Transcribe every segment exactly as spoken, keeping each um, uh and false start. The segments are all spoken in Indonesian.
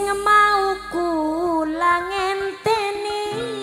sing mau kula ngenteni.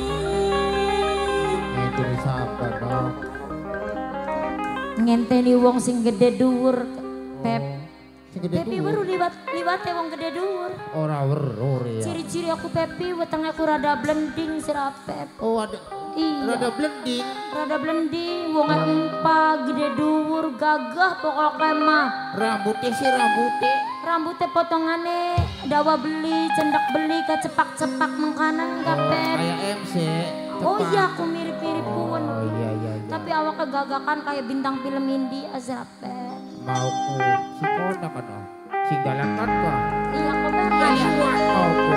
Ngenteni sapa dong? Ngenteni wong sing gede dhuwur, Pep. Pepi baru liwat liwat wong gede dhuwur. Ora weruh ya. Ciri-ciri aku Pepi wetenge aku rada blending sira Pep. Oh ada. Iya. Rada blending. Rada blending wong empa gede dhuwur gagah pokoknya mah. Rambutnya sih rambutnya. Rambutnya potongane dawa beli, cendak beli kecepak-cepak mengkanan enggak oh, Pep. Kayak M C. Oh iya aku mirip-mirip kuwen. Oh iya iya. iya. Tapi awak kegagakan kayak bintang film India sira Pep. Mau ku si kona kan oh. Si galakan kah? Iya kok Pep. Iya liwat mau ku.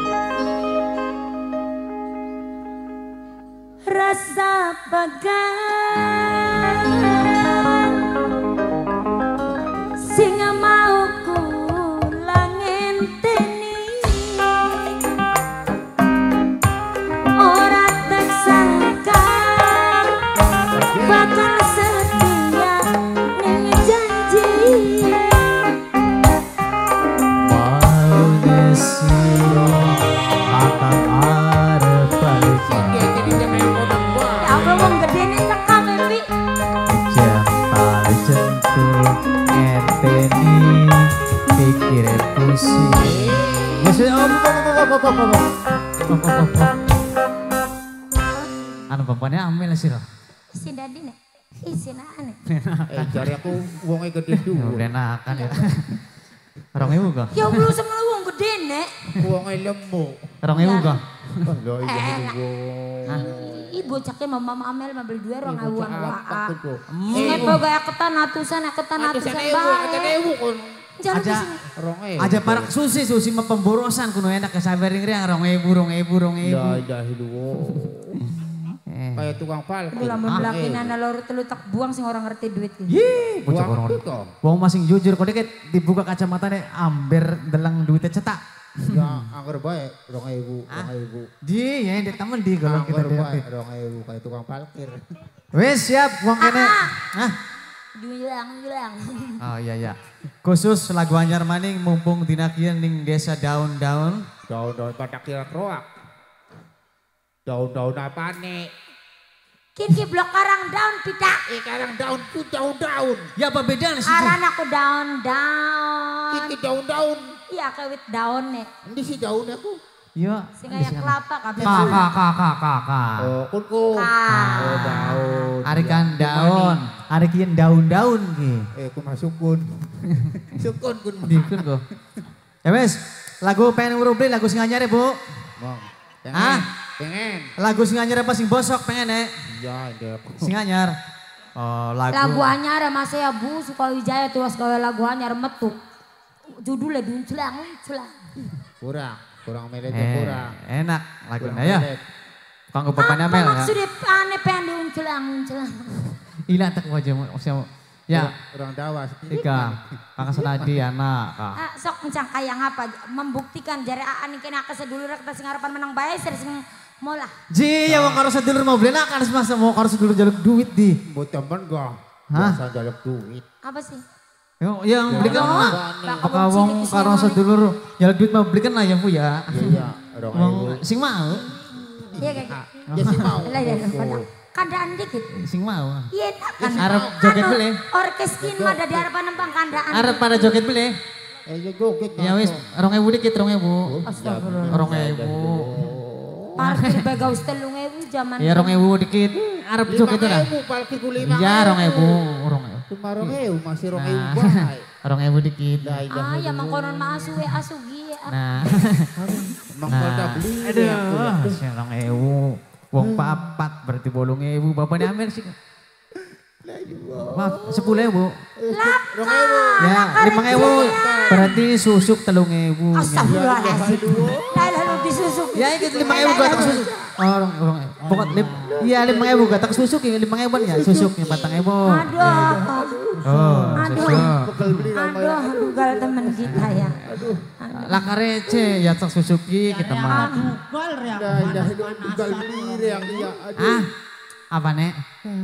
Rasa pagan sing mau kula ngenteni ora tersangka bakal setia ning janji mau desio akan arep balik. wong gede nih teka Pepi. Jantal jentuk ngenteni pikir pusing. Maksudnya om om om om om om om om om. Anu bapaknya ambil sih loh. Si Dadi nih, isi ane. Eh jari aku wongnya gede dulu. Udah nakan ya. Orang ibu kah? Ya belum sama wong gede nek. Wongnya lemu. Orang ibu kah? Loh iya Ibu caknya mama Amel mabel dua orang awang waa. Hmm. Ingat boga ketan atusan ketan atusan bae. Aja aja parak susi susi mah pemborosan kuno enak ke sabering riang rong ebu rong ebu rong ebu. Ya dah hidup. Kayak tukang parkir. Udah lama belakin anak lor telu tak buang sing orang ngerti duit. Yih, bocah orang. Wong masing jujur kok deket dibuka kacamata deh amber delang duitnya cetak. Ya angker baik rong ebu rong ebu. Di ya ini temen di kalau kita baik rong ebu kayak tukang parkir. Wes siap wong kene. Hah? Julang julang. Oh iya iya. Khusus lagu Anyar Maning mumpung dina kieu ning desa daun-daun. Daun-daun pada kira kroak. Daun-daun apa nih? Kini blok karang daun pita. Eh karang daun ku daun-daun. Ya apa bedanya sih? Aran aku daun-daun. Kini daun-daun. Iya kewit daun nih. Ini si daunnya ku. Iya. Sing kayak kelapa kabeh. Kakak kakak kakak. Oh kun ku. Oh daun. Ari kan daun. Ari kieu daun-daun ki. Eh ku masuk kun. Sukun kun. Dikun kok. Ya wes, lagu pengen ngurubli lagu sing anyar ya, Bu. Bang. Pengen. Ah? Pengen. Lagu sing anyar apa sing bosok pengen ya? Iya, iya. Sing anyar. Oh, lagu. Lagu anyar mas ya Bu Sukawijaya tuas gawe lagu anyar metu. Judulnya duncelang celang. Kurang, kurang meletnya Eh, kurang. enak lagunya Kurang ya. melet. Kanggo bapaknya Mel. Apa maksudnya aneh pengen duncelang celang. Ilang tak wajah siapa. Ya. Kurang dawas. Ika, kakak senadi anak. Kak. Ah, sok mencang kayang apa membuktikan jare aan kena kesedulur kita sing harapan menang bae sing molah. Ji, ya mau karo sedulur mau beli nak kan semasa mau karo sedulur jaluk duit di. Buat temen gak? Hah? Biasa jaluk duit. Apa sih? Yo, yang belikan Oh, mana? bakal Kakak wong wong cilik karo sing sedulur jaluk duit mau belikan lah ya Bu ya. Iya, orang Wong ibu. sing mau, Iya kayak Ya sih mau. lah ya pada kandaan dikit. sing mau. Iya kan. Arep joget beli. Orkeskin mah ada di harapan nembang kandaan. Arep pada joget beli. Eh ya joget. Ya wis, rong ewu dikit rong ewu. Astagfirullah. Rong ewu. Parkir begaus telung ewu zaman. Ya rong ewu dikit. Arep joget lah. Lima ewu, parkir ku lima Iya rong ewu, rong ewu. Cuma rong ewu, masih rong ewu Nah, baik. rong ewu dikit. Ah ya mangkonon mah asu we asugi. Nah. Mangkota Nah. beli. Aduh, sing rong ewu. Wong papat berarti bolong ewu. Bapaknya Amel sih. Maaf, sepuluh ewu. Rong ewu. Ya, lima ewu. Berarti susuk telung ewu. Astagfirullahaladzim. Lah lalu disusuk. Ya ikut lima ewu gatak susuk. Oh, rong rong ewu. Pokok lim, iya lima ewu gatak susuk ya lima ewu ya susuknya batang ewu. Aduh. Oh, Aduh. susuk. Bekal beli namanya. Aduh, dugal temen kita ya. Aduh. Lah karece ya tak susuki kita mah. Dah, dah, bekal beli yang dia. Aduh. Ah, apa nek?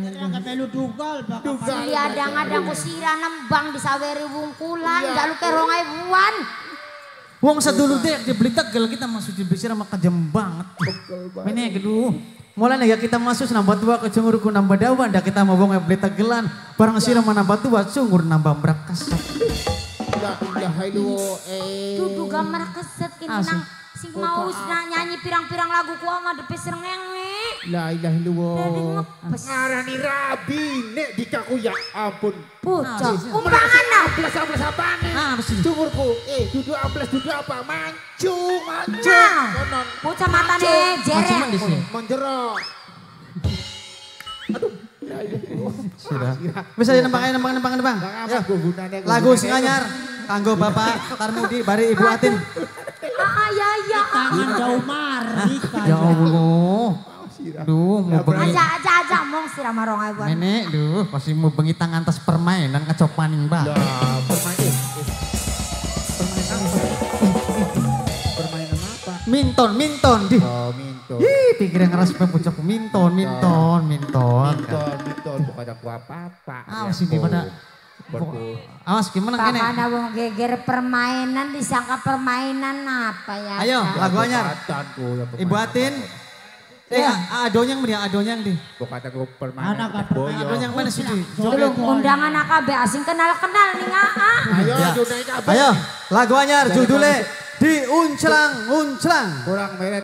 Si adang-adang kusira nembang di saweri wungkulan, jaluk ke rong ebuan. Wong sadulur deh dibeli Tegal kita masuk di Besir sama kejam banget. Ini gitu. Mulai nih ya kita masuk nambah tua ke cungurku nambah dawan. Dah kita mau bong beli Tegelan. Barang sirah nambah tua cungur nambah merakas. Ya ya hayu eh. Dudu gambar keset kini nang sing mau nyanyi pirang-pirang lagu ku ama depe srengenge. La ilaha illallah. Ngarani rabi nek dikaku ya ampun. Bocah, umpangan Amplas amplas apaan nih? Ah, mesti. Sumurku, eh duduk amplas duduk apa? Mancung, mancung. Nah, Konon. bocah matane jerek. di sini. Menjerok. Aduh. Ya, ya. Sudah. Bisa ya nembang nembang nembang nembang. Bang apa gunanya? Lagu Singanyar. Kanggo Bapak Tarmudi bari Ibu Atin. Ah ya ya. Tangan jauh mari Ya Allah. Duh, mau bengi. Aja aja aja mong sirah marong ae buat. Nenek, duh, pasti mau bengi tangan tas permainan kecopaning mbak. Lah, permain. eh, eh. Permainan apa? Permainan apa? Minton, minton, di. Oh, minto. Ih, pikir yang ngeras pembucok minton, minton, minton. Minton, minton bukan aku apa-apa. Ah, sih di pada. Awas gimana kene? Pakana wong geger permainan disangka permainan apa ya? Ayo, lagu anyar. Ibu Atin. Eh, adonyang dia, adonyang di. Bukan aku permainan. Anak boyo. Adonyang mana sih di? Belum undangan A K B asing kenal-kenal nih ah. Ayo, Ya. ayo naik apa? Ayo, lagu anyar judulnya Diunclang Unclang. Kurang meret.